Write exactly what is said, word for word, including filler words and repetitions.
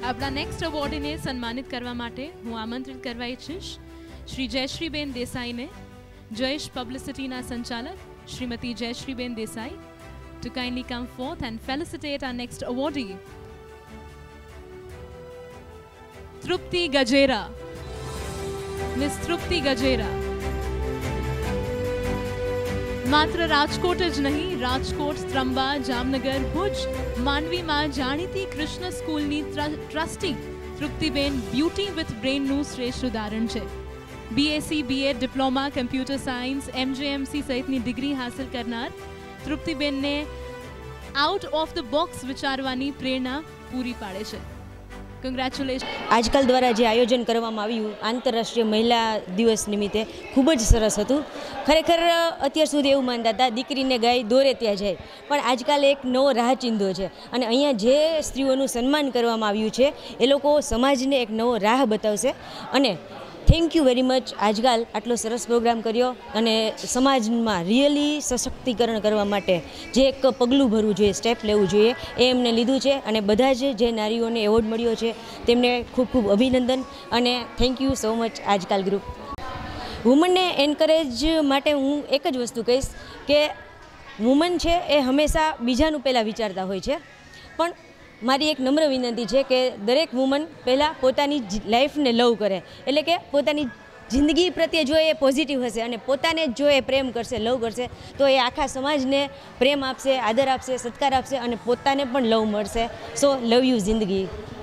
આપણા નેક્સ્ટ અવોર્ડીને સન્માનિત કરવા માટે હું આમંત્રિત કરવા ઈચ્છીશ શ્રી જયશ્રીબેન દેસાઈને, જયેશ પબ્લિસિટીના સંચાલક શ્રીમતી જયશ્રીબેન Desai, to kindly come forth and felicitate our next awardee. Trupti Gajera. Miss Trupti Gajera. માત્ર રાજકોટ જ નહીં, રાજકોટ, ત્રંબા, જામનગર, ભુજ, માંડવીમાં જાણીતી કૃષ્ણ સ્કૂલની ટ્રસ્ટી તૃપ્તિબેન બ્યુટી વિથ બ્રેનનું શ્રેષ્ઠ ઉદાહરણ છે. BSc, BEd, diploma, computer science, MJMC સહિતની ડિગ્રી હાંસલ કરનાર તૃપ્તિબેનને આઉટ ઓફ ધ બોક્સ વિચારવાની પ્રેરણા પૂરી પાડે છે. કોંગ્રેચ્યુલેશન. આજકાલ દ્વારા જે આયોજન કરવામાં આવ્યું આંતરરાષ્ટ્રીય મહિલા દિવસ નિમિત્તે ખૂબ જ સરસ હતું. ખરેખર અત્યાર સુધી એવું માનતા હતા દીકરીને ગાય દોરે ત્યાં જાય, પણ આજકાલ એક નવો રાહ ચિંધ્યો છે અને અહીંયા જે સ્ત્રીઓનું સન્માન કરવામાં આવ્યું છે એ લોકો સમાજને એક નવો રાહ બતાવશે. અને થેન્ક યુ વેરી મચ આજકાલ આટલો સરસ પ્રોગ્રામ કર્યો અને સમાજમાં રિયલી સશક્તિકરણ કરવા માટે જે એક પગલું ભરવું જોઈએ, સ્ટેપ લેવું જોઈએ એ એમને લીધું છે. અને બધા જ જે નારીઓને એવોર્ડ મળ્યો છે તેમને ખૂબ ખૂબ અભિનંદન અને thank you so much Aajkaal group. વુમનને એન્કરેજ માટે હું એક જ વસ્તુ કહીશ કે વુમન છે એ હંમેશા બીજાનું પહેલાં વિચારતા હોય છે, પણ મારી એક નમ્ર વિનંતી છે કે દરેક વુમન પહેલાં પોતાની લાઈફને લવ કરે, એટલે કે પોતાની જિંદગી પ્રત્યે જો એ પોઝિટિવ હશે અને પોતાને જ જો એ પ્રેમ કરશે, લવ કરશે, તો એ આખા સમાજને પ્રેમ આપશે, આદર આપશે, સત્કાર આપશે અને પોતાને પણ લવ મળશે. સો લવ યુ જિંદગી.